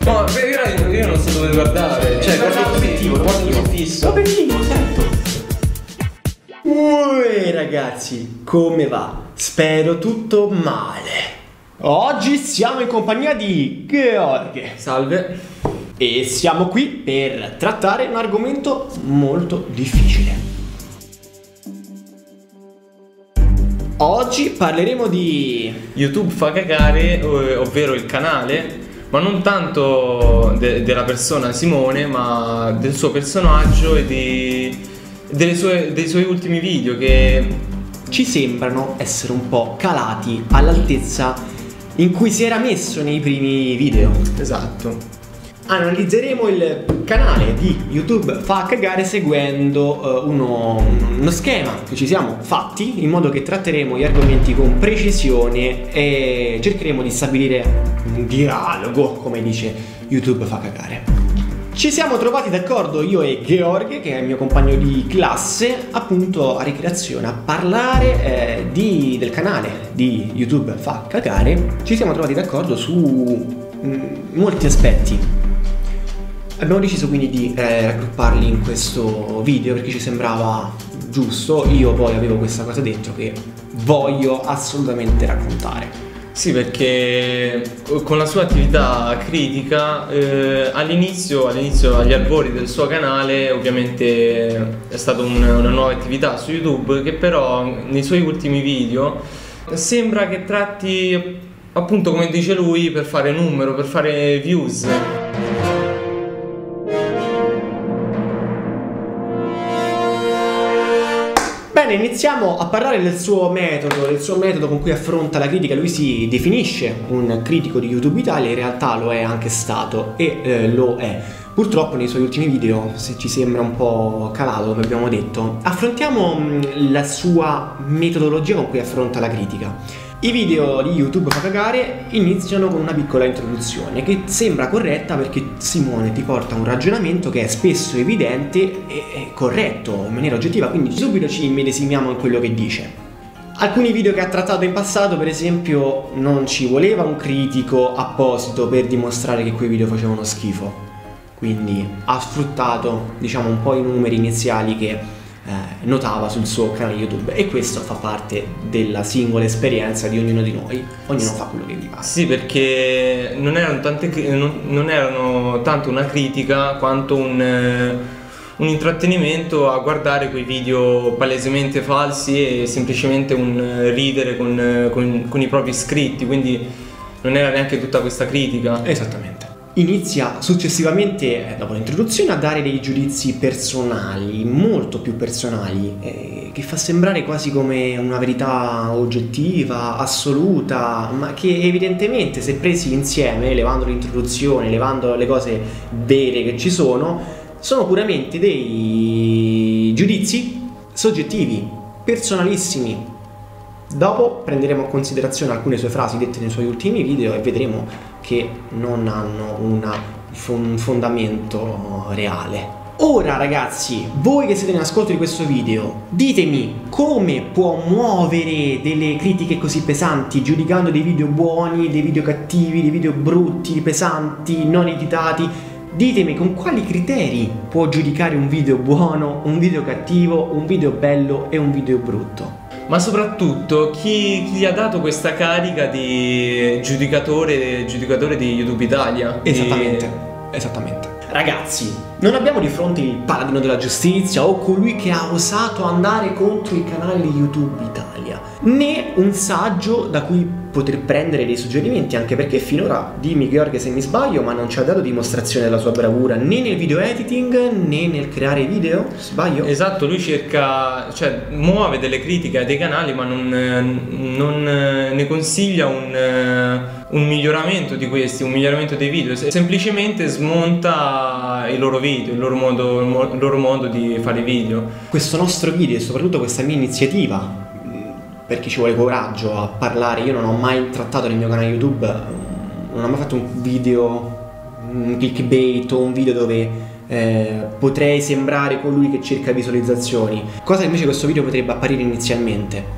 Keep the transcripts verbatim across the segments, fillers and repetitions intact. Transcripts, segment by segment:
No, io, io non so dove guardare. Cioè, guarda l'obiettivo, guarda l'obiettivo fisso. L'obiettivo, certo. Uè ragazzi, come va? Spero tutto male. Oggi siamo in compagnia di Gheorghe. Salve. E siamo qui per trattare un argomento molto difficile. Oggi parleremo di YouTube fa cagare, ov- ovvero il canale, ma non tanto de- della persona Simone, ma del suo personaggio e di, delle sue, dei suoi ultimi video che ci sembrano essere un po' calati all'altezza in cui si era messo nei primi video. Esatto. Analizzeremo il canale di YouTube Fa Cagare seguendo uh, uno, uno schema che ci siamo fatti, in modo che tratteremo gli argomenti con precisione e cercheremo di stabilire un dialogo, come dice YouTube Fa Cagare. Ci siamo trovati d'accordo io e Gheorghe, che è il mio compagno di classe, appunto a ricreazione, a parlare eh, di, del canale di YouTube Fa Cagare. Ci siamo trovati d'accordo su mh, molti aspetti. Abbiamo deciso quindi di eh, raggrupparli in questo video perché ci sembrava giusto. Io poi avevo questa cosa dentro che voglio assolutamente raccontare. Sì, perché con la sua attività critica eh, all'inizio, all'inizio agli albori del suo canale, ovviamente è stata un, una nuova attività su YouTube, che però nei suoi ultimi video sembra che tratti, appunto come dice lui, per fare numero, per fare views. Bene, iniziamo a parlare del suo metodo, del suo metodo con cui affronta la critica. Lui si definisce un critico di YouTube Italia, in realtà lo è anche stato e eh, lo è. Purtroppo nei suoi ultimi video, se ci sembra un po' calato, come abbiamo detto. Affrontiamo mh, la sua metodologia con cui affronta la critica. I video di YouTube Fa Cagare iniziano con una piccola introduzione che sembra corretta perché Simone ti porta un ragionamento che è spesso evidente e corretto in maniera oggettiva, quindi subito ci immedesimiamo in quello che dice. Alcuni video che ha trattato in passato, per esempio, non ci voleva un critico apposito per dimostrare che quei video facevano schifo, quindi ha sfruttato, diciamo, un po' i numeri iniziali che Eh, notava sul suo canale YouTube, e questo fa parte della singola esperienza di ognuno di noi. Ognuno fa quello che gli passa. Sì, perché non erano, tante, non, non erano tanto una critica quanto un, un intrattenimento a guardare quei video palesemente falsi e semplicemente un ridere con, con, con i propri iscritti, quindi non era neanche tutta questa critica. Esattamente. Inizia successivamente, dopo l'introduzione, a dare dei giudizi personali, molto più personali, eh, che fa sembrare quasi come una verità oggettiva, assoluta, ma che evidentemente, se presi insieme, levando l'introduzione, levando le cose vere che ci sono, sono puramente dei giudizi soggettivi, personalissimi. Dopo prenderemo in considerazione alcune sue frasi dette nei suoi ultimi video e vedremo che non hanno una, un fondamento reale. Ora ragazzi, voi che siete in ascolto di questo video, ditemi come può muovere delle critiche così pesanti, giudicando dei video buoni, dei video cattivi, dei video brutti, pesanti, non editati. Ditemi con quali criteri può giudicare un video buono, un video cattivo, un video bello e un video brutto. Ma soprattutto chi, chi gli ha dato questa carica di giudicatore, giudicatore di YouTube Italia? Esattamente, di... esattamente. Ragazzi, non abbiamo di fronte il paladino della giustizia o colui che ha osato andare contro il canale di YouTube Italia, né un saggio da cui poter prendere dei suggerimenti, anche perché finora, dimmi Gheorghe se mi sbaglio, ma non ci ha dato dimostrazione della sua bravura né nel video editing né nel creare video, sbaglio? Esatto, lui cerca, cioè muove delle critiche a dei canali, ma non, non ne consiglia un, un miglioramento di questi, un miglioramento dei video, semplicemente smonta i loro video, il loro modo, il loro modo di fare video. Questo nostro video e soprattutto questa mia iniziativa, per chi ci vuole coraggio a parlare, io non ho mai trattato nel mio canale YouTube, non ho mai fatto un video, un clickbait o un video dove eh, potrei sembrare colui che cerca visualizzazioni, cosa che invece questo video potrebbe apparire inizialmente.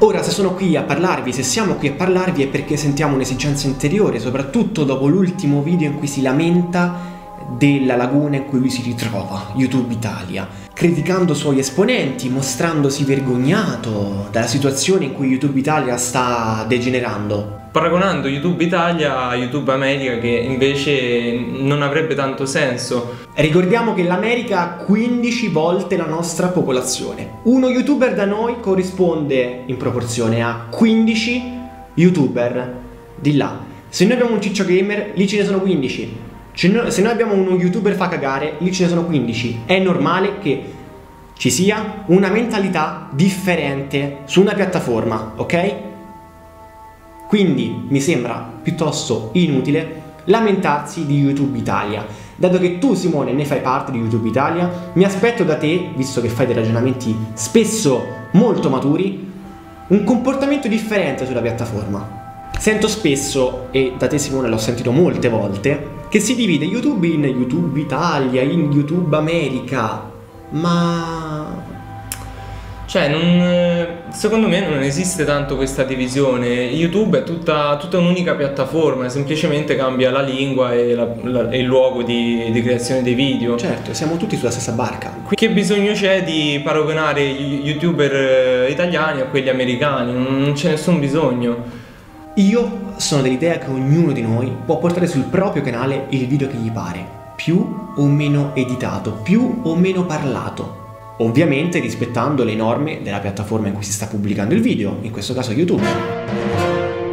Ora, se sono qui a parlarvi, se siamo qui a parlarvi è perché sentiamo un'esigenza interiore, soprattutto dopo l'ultimo video in cui si lamenta della laguna in cui lui si ritrova, YouTube Italia, criticando suoi esponenti, mostrandosi vergognato dalla situazione in cui YouTube Italia sta degenerando. Paragonando YouTube Italia a YouTube America, che invece non avrebbe tanto senso. Ricordiamo che l'America ha quindici volte la nostra popolazione. Uno YouTuber da noi corrisponde in proporzione a quindici YouTuber di là. Se noi abbiamo un Ciccio Gamer, lì ce ne sono quindici. Se noi abbiamo uno YouTuber fa cagare, lì ce ne sono quindici. È normale che ci sia una mentalità differente su una piattaforma, ok? Quindi mi sembra piuttosto inutile lamentarsi di YouTube Italia. Dato che tu, Simone, ne fai parte di YouTube Italia, mi aspetto da te, visto che fai dei ragionamenti spesso molto maturi, un comportamento differente sulla piattaforma. Sento spesso, e da te Simone l'ho sentito molte volte, che si divide YouTube in YouTube Italia, in YouTube America, ma... Cioè, non, secondo me non esiste tanto questa divisione. YouTube è tutta, tutta un'unica piattaforma, semplicemente cambia la lingua e, la, la, e il luogo di, di creazione dei video. Certo, siamo tutti sulla stessa barca. Che bisogno c'è di paragonare gli YouTuber italiani a quelli americani? Non c'è nessun bisogno. Io sono dell'idea che ognuno di noi può portare sul proprio canale il video che gli pare, più o meno editato, più o meno parlato, ovviamente rispettando le norme della piattaforma in cui si sta pubblicando il video, in questo caso YouTube.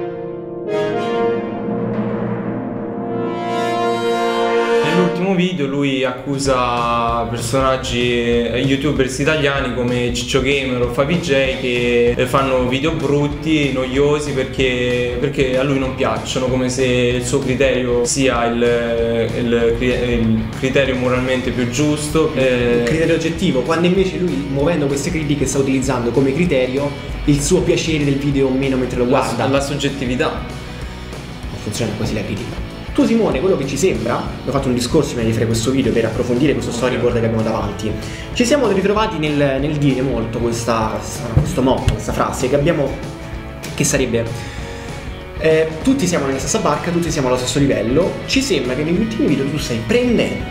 Nell'ultimo video lui accusa personaggi youtubers italiani come Ciccio Gamer o Fabi J che fanno video brutti, noiosi, perché, perché a lui non piacciono, come se il suo criterio sia il, il, il criterio moralmente più giusto, il criterio oggettivo, quando invece lui, muovendo queste critiche, sta utilizzando come criterio il suo piacere del video o meno mentre lo guarda. La, la soggettività. Non funziona così la critica. Tu, Simone, quello che ci sembra, ho fatto un discorso prima di fare questo video per approfondire questo storyboard che abbiamo davanti, ci siamo ritrovati nel, nel dire molto questa, questo motto, questa frase che abbiamo, che sarebbe eh, tutti siamo nella stessa barca, tutti siamo allo stesso livello. Ci sembra che negli ultimi video tu stai prendendo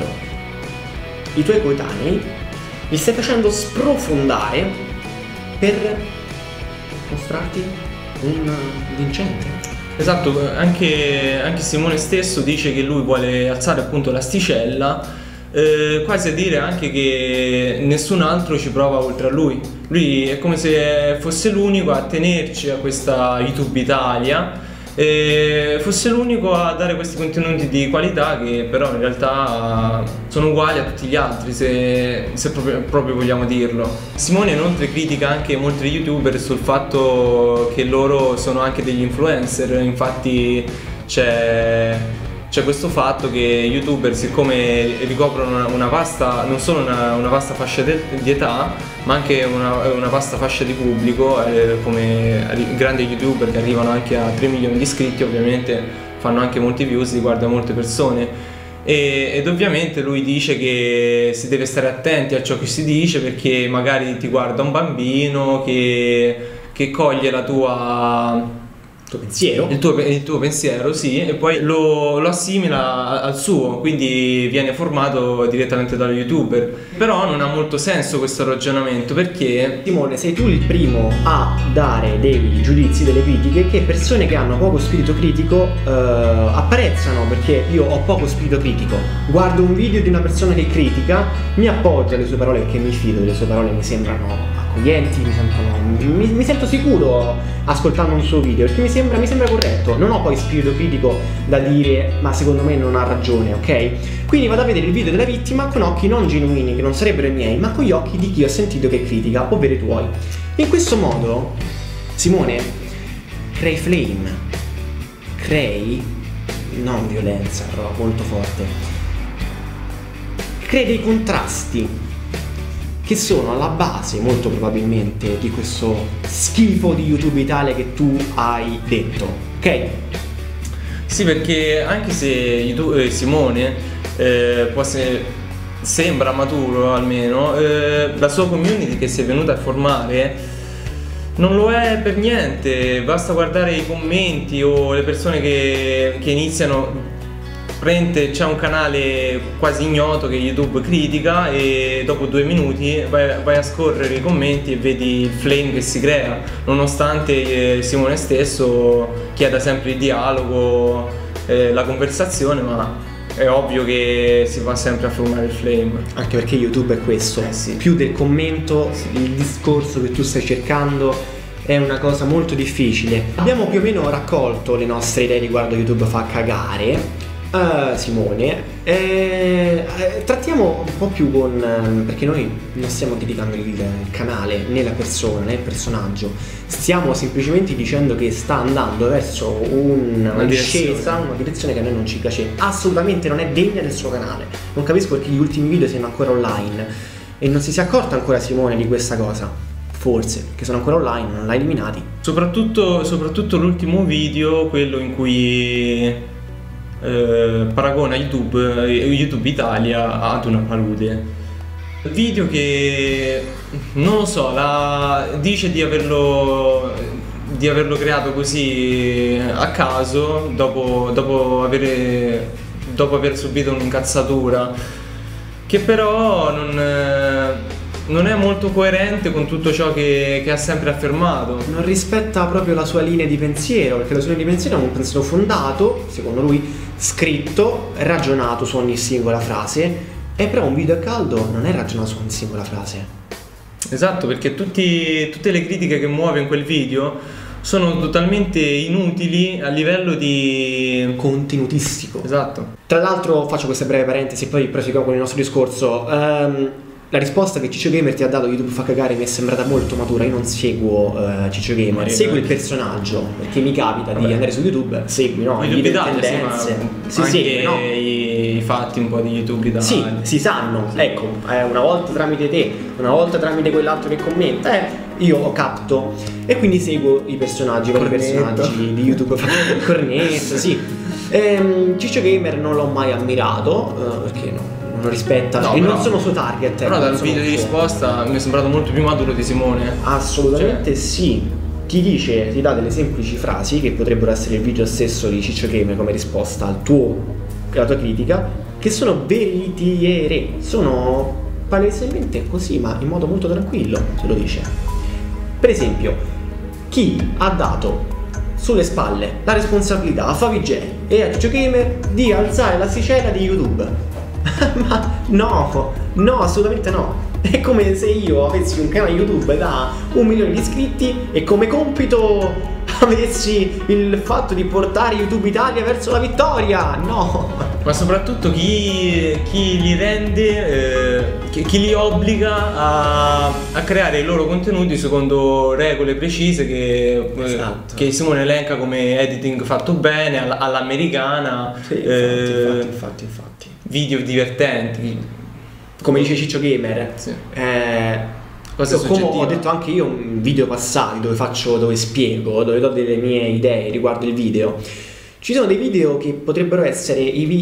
i tuoi coetanei, li stai facendo sprofondare per mostrarti un vincente. Esatto, anche, anche Simone stesso dice che lui vuole alzare appunto l'asticella, eh, quasi a dire anche che nessun altro ci prova oltre a lui. Lui è come se fosse l'unico a tenerci a questa YouTube Italia, e fosse l'unico a dare questi contenuti di qualità che però in realtà sono uguali a tutti gli altri, se, se proprio, proprio vogliamo dirlo. Simone inoltre critica anche molti youtuber sul fatto che loro sono anche degli influencer, infatti c'è c'è questo fatto che youtuber, siccome ricoprono una, una vasta, non solo una, una vasta fascia de, di età, ma anche una, una vasta fascia di pubblico, eh, come grandi youtuber che arrivano anche a tre milioni di iscritti, ovviamente fanno anche molti views, li guardano molte persone, e, ed ovviamente lui dice che si deve stare attenti a ciò che si dice, perché magari ti guarda un bambino che, che coglie la tua... tuo pensiero il tuo, il tuo pensiero, sì, e poi lo, lo assimila al suo, quindi viene formato direttamente dallo youtuber. Però non ha molto senso questo ragionamento, perché Simone, sei tu il primo a dare dei giudizi, delle critiche che persone che hanno poco spirito critico eh, apprezzano, perché io ho poco spirito critico, guardo un video di una persona che critica, mi appoggio alle sue parole perché mi fido delle sue parole, mi sembrano accoglienti, mi, sembrano, mi, mi sento sicuro ascoltando un suo video, perché mi sembra, mi sembra corretto. Non ho poi spirito critico da dire ma secondo me non ha ragione, ok? Quindi vado a vedere il video della vittima con occhi non genuini, che non sarebbero i miei, ma con gli occhi di chi ho sentito che critica, ovvero i tuoi. In questo modo, Simone, crei flame, crei non violenza, però molto forte, crei dei contrasti che sono alla base, molto probabilmente, di questo schifo di YouTube Italia che tu hai detto, ok? Sì, perché anche se YouTube, eh, Simone eh, può se, sembra maturo almeno, eh, la sua community che si è venuta a formare Non lo è per niente, basta guardare i commenti o le persone che, che iniziano. Prende, c'è un canale quasi ignoto che YouTube critica e dopo due minuti vai, vai a scorrere i commenti e vedi il flame che si crea, nonostante eh, Simone stesso chieda sempre il dialogo, eh, la conversazione, ma è ovvio che si va sempre a formare il flame. Anche perché YouTube è questo, eh sì. più del commento, sì. Il discorso che tu stai cercando è una cosa molto difficile. Abbiamo più o meno raccolto le nostre idee riguardo YouTube fa cagare. Uh, Simone, eh, eh, trattiamo un po' più con, eh, perché noi non stiamo criticando il, il canale né la persona né il personaggio, stiamo semplicemente dicendo che sta andando verso un, una discesa, una direzione che a noi non ci piace, assolutamente non è degna del suo canale. Non capisco perché gli ultimi video siano ancora online e non si sia accorto ancora Simone di questa cosa. Forse, perché sono ancora online, non l'ha eliminati. Soprattutto, soprattutto l'ultimo video, quello in cui Eh, paragona YouTube, YouTube Italia ad una palude. Video che non lo so, la, dice di averlo di averlo creato così a caso dopo, dopo, avere, dopo aver subito un'incazzatura che però non, non è molto coerente con tutto ciò che, che ha sempre affermato. Non rispetta proprio la sua linea di pensiero, perché la sua linea di pensiero è un pensiero fondato, secondo lui scritto, ragionato su ogni singola frase, e però un video a caldo non è ragionato su ogni singola frase. Esatto, perché tutti, tutte le critiche che muove in quel video sono totalmente inutili a livello di contenutistico. Esatto. Tra l'altro faccio questa breve parentesi, poi proseguiamo con il nostro discorso. Um, La risposta che Ciccio Gamer ti ha dato YouTube fa cagare mi è sembrata molto matura. Io non seguo uh, Ciccio Gamer, ma seguo il personaggio, perché mi capita Vabbè. di andare su YouTube, segui, no? YouTube video Italia, tendenze, sì, si segue, no? i, i fatti un po' di YouTube Italia. Sì, si sanno, sì. Ecco, eh, una volta tramite te, una volta tramite quell'altro che commenta, eh, io ho capto e quindi seguo i personaggi, i personaggi di YouTube. Cornetto, sì. Ehm, Ciccio Gamer non l'ho mai ammirato, uh, perché no? Non rispetta no, e però, non sono suo target. Però dal video di risposta mi è sembrato molto più maturo di Simone. Assolutamente cioè. Sì. Ti dice, ti dà delle semplici frasi che potrebbero essere il video stesso di Ciccio Gamer come risposta al tuo, alla tua critica, che sono veritiere, sono palesemente così, ma in modo molto tranquillo, te lo dice. Per esempio, chi ha dato sulle spalle la responsabilità a Favij e a Ciccio Gamer di alzare l'asticella di YouTube? Ma no, no, assolutamente no. È come se io avessi un canale YouTube da un milione di iscritti e come compito avessi il fatto di portare YouTube Italia verso la vittoria. No. Ma soprattutto chi, chi li rende, eh, chi, chi li obbliga a, a creare i loro contenuti secondo regole precise che, esatto. eh, che Simone elenca come editing fatto bene, all, all'americana. Sì, infatti, eh, infatti, infatti, infatti. Video divertenti, come dice Ciccio Gamer. Sì. Eh, come ho detto anche io in video passati dove faccio, dove spiego, dove do delle mie idee riguardo il video. Ci sono dei video che potrebbero essere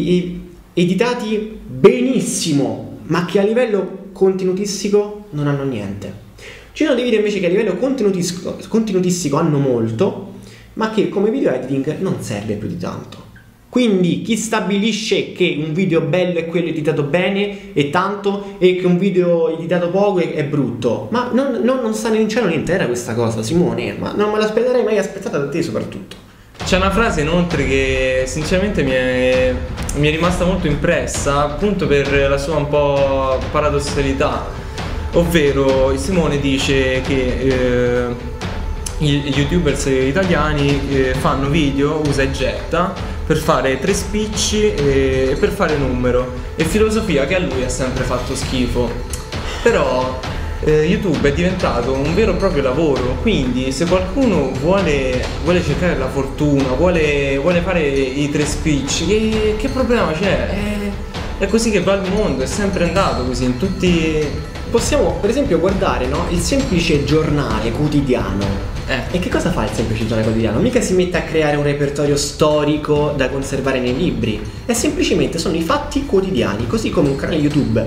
editati benissimo, ma che a livello contenutistico non hanno niente. Ci sono dei video invece che a livello contenutistico, contenutistico hanno molto, ma che come video editing non serve più di tanto. Quindi chi stabilisce che un video bello è quello editato bene e tanto e che un video editato poco è, è brutto? Ma non, non, non sta né in cielo né in terra questa cosa, Simone, ma non me l'aspetterei mai aspettata da te soprattutto. C'è una frase inoltre che sinceramente mi è, mi è rimasta molto impressa, appunto per la sua un po' paradossalità, ovvero Simone dice che eh, gli youtubers italiani eh, fanno video usa e getta per fare tre spicci e per fare numero, e filosofia che a lui ha sempre fatto schifo. Però eh, YouTube è diventato un vero e proprio lavoro, quindi se qualcuno vuole, vuole cercare la fortuna, vuole, vuole fare i tre spicci, che, che problema c'è? È, è così che va il mondo, è sempre andato così in tutti. Possiamo per esempio guardare, no, il semplice giornale quotidiano. Eh. E che cosa fa il semplice giornale quotidiano? Mica si mette a creare un repertorio storico da conservare nei libri, è semplicemente sono i fatti quotidiani, così come un canale YouTube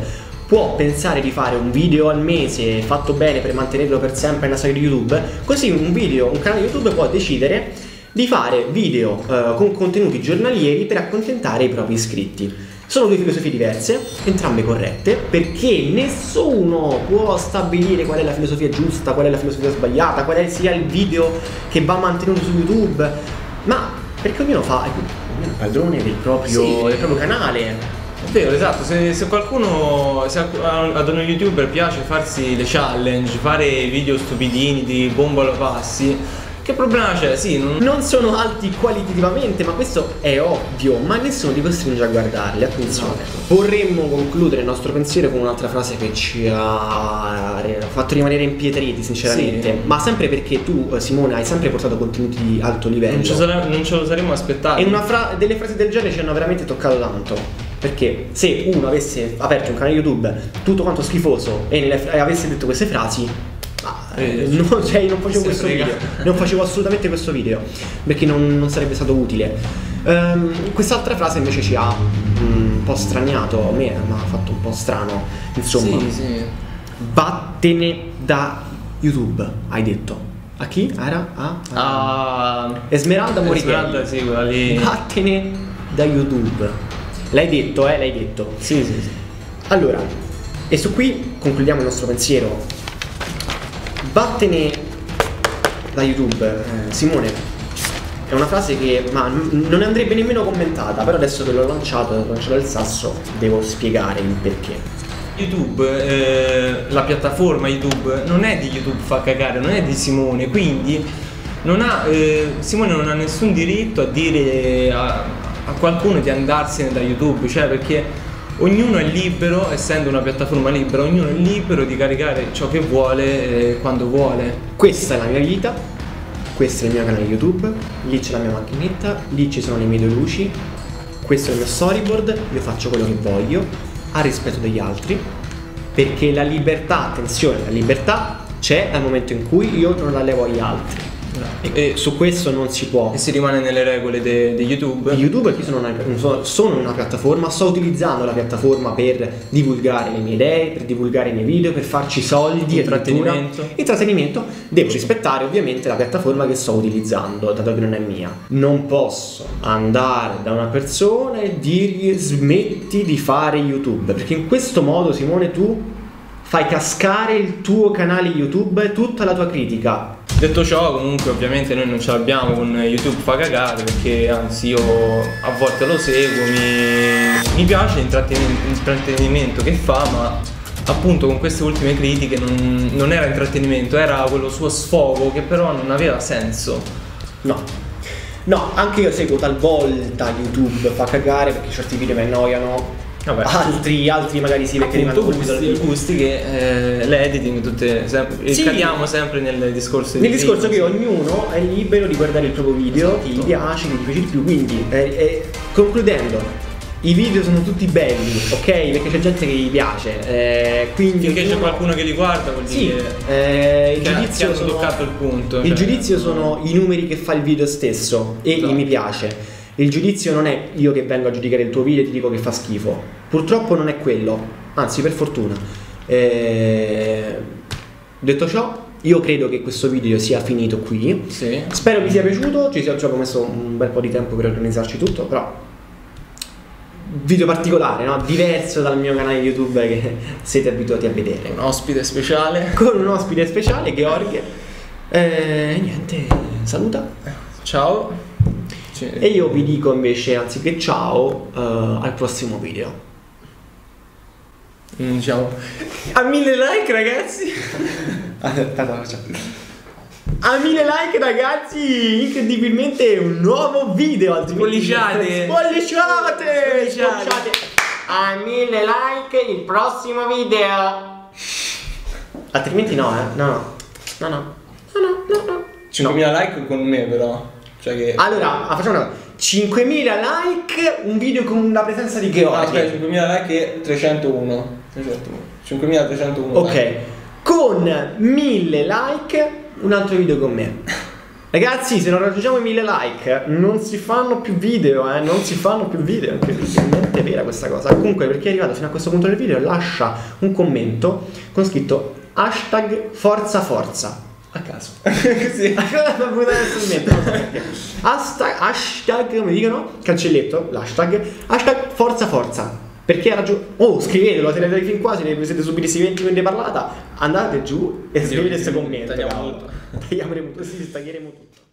può pensare di fare un video al mese fatto bene per mantenerlo per sempre nella storia di YouTube, così un video, un canale YouTube può decidere di fare video uh, con contenuti giornalieri per accontentare i propri iscritti. Sono due filosofie diverse, entrambe corrette, perché nessuno può stabilire qual è la filosofia giusta, qual è la filosofia sbagliata, qual è sia il video che va mantenuto su YouTube, ma perché ognuno fa ognuno è padrone del proprio, sì. del proprio canale. È vero, esatto, se, se qualcuno, se ad uno youtuber piace farsi le challenge, fare video stupidini di bombolo passi, che problema c'è? Sì, non... non sono alti qualitativamente, ma questo è ovvio, ma nessuno ti costringe a guardarli, attenzione. No. Vorremmo concludere il nostro pensiero con un'altra frase che ci ha fatto rimanere impietriti, sinceramente, sì. Ma sempre perché tu, Simone, hai sempre portato contenuti di alto livello. Non, ci sare- non ce lo saremmo aspettati. E una fra- delle frasi del genere ci hanno veramente toccato tanto. Perché se uno avesse aperto un canale YouTube tutto quanto schifoso e, nelle, e avesse detto queste frasi, Eh, no, cioè non facevo questo video, non facevo assolutamente questo video perché non, non sarebbe stato utile. Um, quest'altra frase invece ci ha un po' straniato, a me mi ha fatto un po' strano. Insomma, sì, sì. Vattene da YouTube, hai detto. A chi? Era? A? A... Esmeralda Morichelli. Esmeralda, sì, quella lì. Vattene da YouTube. L'hai detto, eh? L'hai detto. Sì, sì, sì. Allora, e su qui concludiamo il nostro pensiero. Vattene da YouTube, eh, Simone, è una frase che ma n- non andrebbe nemmeno commentata, però adesso che l'ho lanciato, l'ho lanciato il sasso, devo spiegare il perché. YouTube, eh, la piattaforma YouTube non è di YouTube fa cagare, non è di Simone, quindi non ha, eh, Simone non ha nessun diritto a dire a, a qualcuno di andarsene da YouTube, cioè perché ognuno è libero, essendo una piattaforma libera, ognuno è libero di caricare ciò che vuole eh, quando vuole. Questa è la mia vita, questo è il mio canale YouTube, lì c'è la mia macchinetta, lì ci sono le mie due luci, questo è il mio storyboard, io faccio quello che voglio, a rispetto degli altri, perché la libertà, attenzione, la libertà c'è dal momento in cui io non la levo agli altri. E, e su questo non si può. E si rimane nelle regole di de YouTube. YouTube, che sono una, sono una piattaforma, sto utilizzando la piattaforma per divulgare le mie idee, per divulgare i miei video, per farci soldi, intrattenimento. Intrattenimento. Devo rispettare ovviamente la piattaforma che sto utilizzando, dato che non è mia. Non posso andare da una persona e dirgli smetti di fare YouTube, perché in questo modo, Simone, tu fai cascare il tuo canale YouTube e tutta la tua critica. Detto ciò, comunque ovviamente noi non ce l'abbiamo con YouTube fa cagare, perché anzi io a volte lo seguo, mi, mi piace l'intrattenimento che fa, ma appunto con queste ultime critiche non, non era intrattenimento, era quello suo sfogo che però non aveva senso. No, no, anche io seguo talvolta YouTube fa cagare perché certi video mi annoiano. Vabbè. Altri, altri magari sì, perché appunto gusti, gusti che eh, l'editing tutte sempre, sì. Cadiamo sempre nel discorso di nel discorso che ognuno è libero di guardare il proprio video, esatto. Chi gli piace, chi gli piace di più. Quindi eh, eh, concludendo, i video sono tutti belli, ok? Perché c'è gente che gli piace, eh, quindi finché ognuno... c'è qualcuno che li guarda vuol sì, dire eh, il che giudizio hanno sono... toccato il punto. Il cioè... giudizio sono i numeri che fa il video stesso e esatto. I mi piace. Il giudizio non è io che vengo a giudicare il tuo video e ti dico che fa schifo. Purtroppo non è quello, anzi per fortuna. Eh... Detto ciò, io credo che questo video sia finito qui. Sì. Spero vi sia piaciuto, ci abbiamo messo un bel po' di tempo per organizzarci tutto, però video particolare, no? Diverso dal mio canale YouTube che siete abituati a vedere. Un ospite speciale. Con un ospite speciale, Georg. E niente, saluta. Ciao. E io vi dico invece, anziché ciao, uh, al prossimo video. Mm, ciao. A mille like, ragazzi. A mille like, ragazzi. Incredibilmente un nuovo video. Spolliciate. Spolliciate. Spolliciate. A mille like il prossimo video. Altrimenti no, eh. No, no. No, no. No, no, no, no. cinquemila like con me però. Cioè che... Allora, facciamo una cosa. cinquemila like, un video con la presenza di Georg. Ah, aspetta, cinquemila like e trecentouno. cinquemila trecentouno. Ok. Like. Con mille like, un altro video con me. Ragazzi, se non raggiungiamo i mille like non si fanno più video, eh, non si fanno più video, incredibilmente è vera questa cosa. Comunque, per chi è arrivato fino a questo punto del video, lascia un commento con scritto hashtag forza forza. A caso. Sì. hashtag, hashtag, come dicono? Cancelletto, l'hashtag, hashtag forza forza. Perché ha ragione. Oh, scrivetelo, se ne avete fin qua, se ne siete subiti questi venti minuti di parlata, andate giù e scrivete questo commento. Tagliamo tutto. Tagliamo tutto, sì, taglieremo tutto.